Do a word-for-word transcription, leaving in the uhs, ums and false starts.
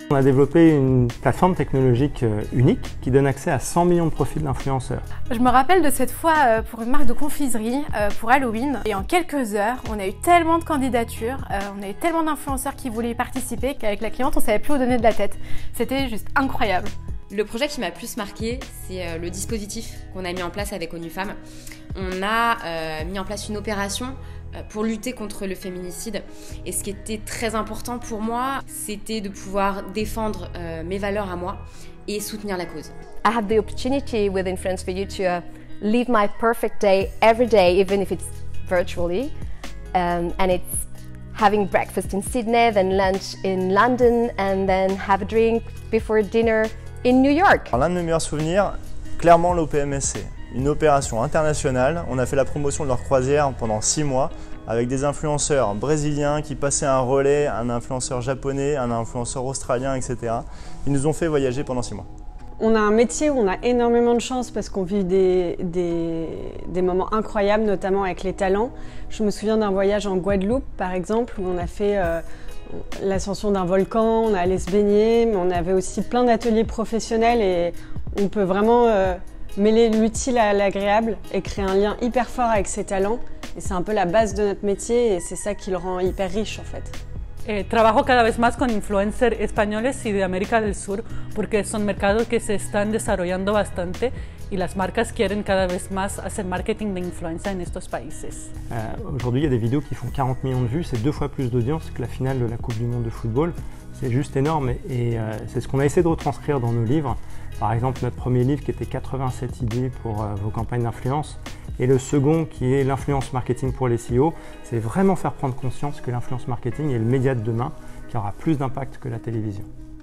On a développé une plateforme technologique unique qui donne accès à cent millions de profils d'influenceurs. Je me rappelle de cette fois pour une marque de confiserie pour Halloween et en quelques heures, on a eu tellement de candidatures, on a eu tellement d'influenceurs qui voulaient y participer qu'avec la cliente, on ne savait plus où donner de la tête. C'était juste incroyable. Le projet qui m'a plus marqué, c'est le dispositif qu'on a mis en place avec ONU Femmes. On a euh, mis en place une opération pour lutter contre le féminicide. Et ce qui était très important pour moi, c'était de pouvoir défendre euh, mes valeurs à moi et soutenir la cause. I have the opportunity with Influence for You to uh, live my perfect day every day, even if it's virtually. Um, and it's having breakfast in Sydney, then lunch in London, and then have a drink before dinner in New York. L'un de mes meilleurs souvenirs, clairement l'O P M S C. Une opération internationale. On a fait la promotion de leur croisière pendant six mois avec des influenceurs brésiliens qui passaient un relais, un influenceur japonais, un influenceur australien, et cetera. Ils nous ont fait voyager pendant six mois. On a un métier où on a énormément de chance parce qu'on vit des, des, des moments incroyables, notamment avec les talents. Je me souviens d'un voyage en Guadeloupe, par exemple, où on a fait euh, l'ascension d'un volcan, on est allé se baigner, mais on avait aussi plein d'ateliers professionnels et on peut vraiment euh, mêler l'utile à l'agréable et créer un lien hyper fort avec ses talents. Et c'est un peu la base de notre métier et c'est ça qui le rend hyper riche en fait. Eh, trabajo cada vez más con influencers españoles y de América del Sur porque son mercados que se están desarrollando bastante y las marcas quieren cada vez más hacer marketing de influencia en estos países. Euh, Aujourd'hui, il y a des vidéos qui font quarante millions de vues, c'est deux fois plus d'audience que la finale de la Coupe du Monde de football. C'est juste énorme et euh, c'est ce qu'on a essayé de retranscrire dans nos livres. Par exemple, notre premier livre qui était quatre-vingt-sept idées pour euh, vos campagnes d'influence et le second qui est l'influence marketing pour les C E O, c'est vraiment faire prendre conscience que l'influence marketing est le média de demain qui aura plus d'impact que la télévision.